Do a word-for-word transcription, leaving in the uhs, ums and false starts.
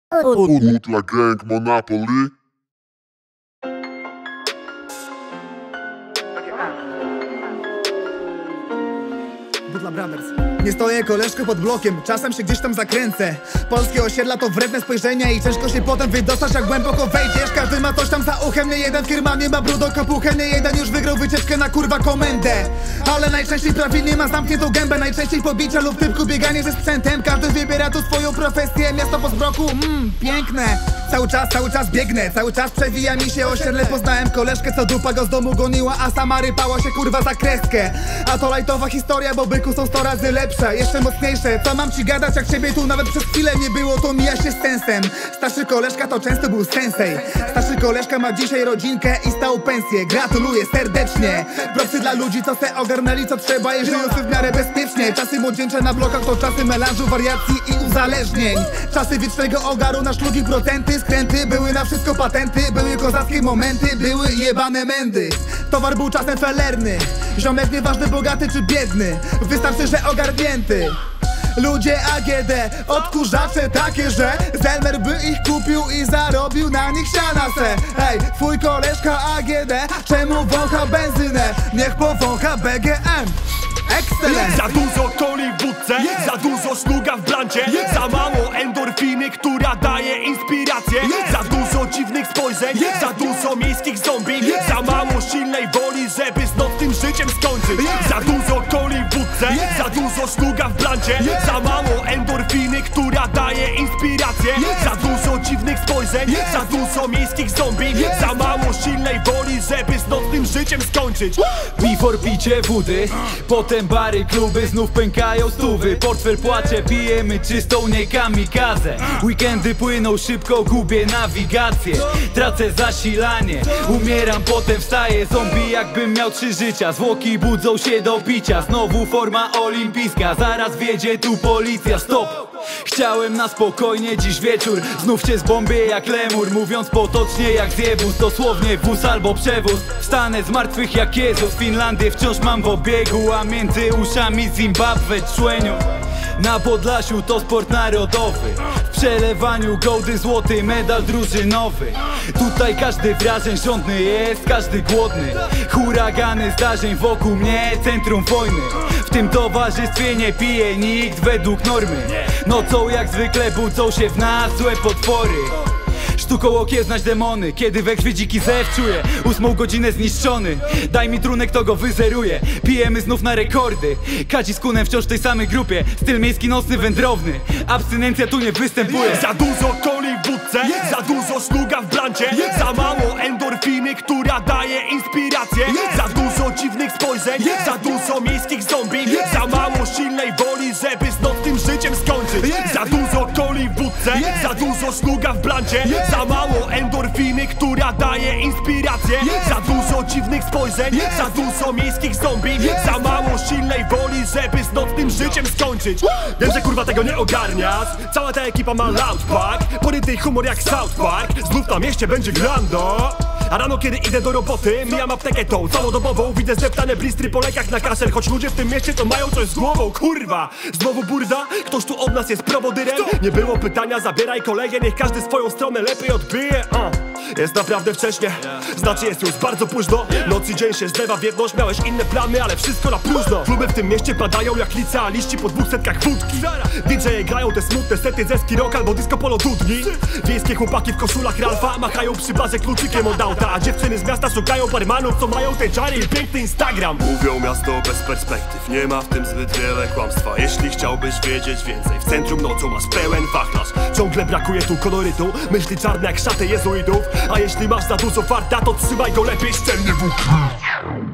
Utla Gang Monopoly. Butla Brothers. Nie stoję, koleżko, pod blokiem, czasem się gdzieś tam zakręcę. Polskie osiedla to wredne spojrzenia i ciężko się potem wydostać, jak głęboko wejdziesz. Każdy ma coś tam za uchem, nie jeden firma nie ma brudo kapuchę, nie jeden już wygrał wycieczkę na kurwa komendę. Ale najczęściej prawilnie ma zamkniętą gębę, najczęściej pobicia lub typku bieganie ze sprzętem. Każdy wybiera tu swoją profesję, miasto po zbroku, mmm, piękne. Cały czas, cały czas biegnę, cały czas przewija mi się osiedle. Poznałem koleżkę, co dupa go z domu goniła, a sama rypała się kurwa za kreskę. A to lajtowa historia, bo byku są sto razy lepsze, jeszcze mocniejsze. Co mam ci gadać, jak ciebie tu nawet przez chwilę nie było, to mija się z sensem. Starszy koleżka to często był sensei. Starszy koleżka ma dzisiaj rodzinkę i stałą pensję. Gratuluję serdecznie. Propsy dla ludzi, co se ogarnęli co trzeba i żyją sobie w miarę bezpiecznie. Czasy młodzieńcze na blokach to czasy melanżu, wariacji i uzależnień. Czasy wiecznego ogaru na szlugi, procenty, skręty. Były na wszystko patenty, były kozackie momenty, były jebane mędy. Towar był czasem felerny. Ziomek nieważny, bogaty czy biedny, wystarczy, że ogarnięty. Ludzie A G D, odkurzacze takie, że Zelmer by ich kupił i zarobił na nich siana se. Ej, twój koleżka A G D, czemu wącha benzynę? Niech powącha B G M. Excellent. Za dużo coli w wódce, yeah. Za dużo szluga w blancie, yeah. Za mało endorfiny, która daje inspirację, yeah. Za dużo dziwnych spojrzeń, yeah. Za dużo miejskich zombie, yeah. Za mało silnej woli, żeby z nocnym życiem skończyć, yeah. Za dużo coli w wódce, yeah. Za dużo szluga w blancie, yeah. Za mało endorfiny, która daje inspirację, yeah. Za dużo dziwnych spojrzeń, yeah. Za dużo miejskich zombie, yeah. Za mało silnej woli, żeby z nocnym życiem skończyć. Before picie wody, potem bary, kluby, znów pękają stówy. Portfel płacze, pijemy czystą, nie kamikazę. Weekendy płyną szybko, gubię nawigację. Tracę zasilanie, umieram, potem wstaję. Zombie jakbym miał trzy życia. Zwłoki budzą się do picia. Znowu forma olimpijska, zaraz wjedzie tu policja. Stop! Chciałem na spokojnie dziś wieczór, znów cię zbombię jak lemur. Mówiąc potocznie jak zjebus, dosłownie wóz albo przewóz. Wstanę z martwych jak Jezus, Finlandię wciąż mam w obiegu, a między uszami Zimbabwe człeniu. Na Podlasiu to sport narodowy, w przelewaniu gołdy złoty medal drużynowy. Tutaj każdy wrażeń żądny jest, każdy głodny. Huragany zdarzeń wokół mnie, centrum wojny. W tym towarzystwie nie pije nikt według normy. Nocą jak zwykle budzą się w nas złe potwory. Sztuką okiełznać demony, kiedy we krwi dziki zew czuję. Ósmą godzinę zniszczony, daj mi trunek, to go wyzeruję. Pijemy znów na rekordy, Kadzi z Kunem wciąż w tej samej grupie. Styl miejski, nocny, wędrowny, abstynencja tu nie występuje. Za dużo coli w wódce, yeah. Za dużo szluga w blancie, yeah. Za mało endorfiny, która daje inspirację, yeah. Za dużo dziwnych spojrzeń, yeah. Za dużo miejskich zombie, yeah. Za mało silnej woli, żeby z nocnym życiem skończyć, yeah. Za dużo coli w wódce, yeah. Za dużo szluga w blancie, yeah. Za mało endorfiny, która daje inspirację, yeah. Za dużo dziwnych spojrzeń, yeah. Za dużo miejskich zombie, yeah. Za mało silnej woli, żeby z nocnym życiem skończyć. Wiem, że kurwa tego nie ogarniasz, cała ta ekipa ma loud pack, poryty humor jak South Park. Znów na mieście będzie grando. A rano kiedy idę do roboty, mijam aptekę tą całodobową. Widzę zdeptane blistry po lekach na kaszel, choć ludzie w tym mieście to mają coś z głową. Kurwa, znowu burda? Ktoś tu od nas jest prowodyrem? Nie było pytania, zabieraj kolegę, niech każdy swoją stronę lepiej odbije. uh. Jest naprawdę wcześnie, znaczy jest już bardzo późno. Noc i dzień się zlewa w jedność, miałeś inne plany, ale wszystko na próżno. Kluby w tym mieście padają jak licealiści po dwóch setkach wódki. D J grają te smutne sety ze ski rock albo disco polo dudni. Wiejskie chłopaki w koszulach Ralfa machają przy barze kluczykiem od auta, a dziewczyny z miasta szukają barmanów, co mają tej czary i piękny Instagram. Mówią miasto bez perspektyw, nie ma w tym zbyt wiele kłamstwa. Jeśli chciałbyś wiedzieć więcej, w centrum nocą masz pełen wachlarz. Ciągle brakuje tu kolorytu, myśli czarne jak szaty jezuitów. A jeśli masz za dużo farta, to trzymaj go lepiej szczelnie w